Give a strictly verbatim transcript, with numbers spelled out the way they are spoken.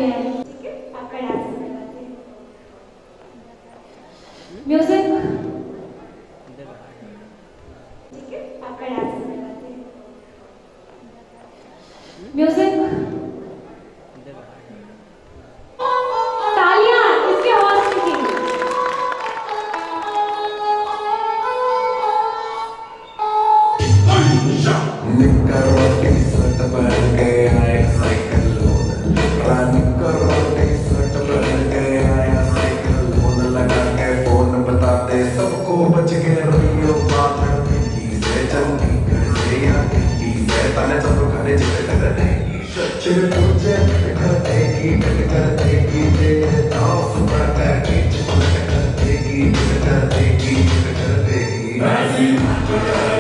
है, ठीक है? आपका डांस करवाते हैं। म्यूजिक, ठीक है? आपका डांस करवाते हैं। म्यूजिक, तालियां इसके हौसले की। निकर रोटी सट पहन के आया साइकिल लोन, रानी कर रोटी सट पहन के आया साइकिल लोन, लगा के फोन बताते सबको बच के रहियो बाहर पिंकी से चंडीगढ़ से या दिल्ली से, तने सब घरे जिसे करेगी सच्चे तुझे कर देगी कर देगी तेरे दांव सुपर करके कर देगी कर देगी कर देगी ऐसी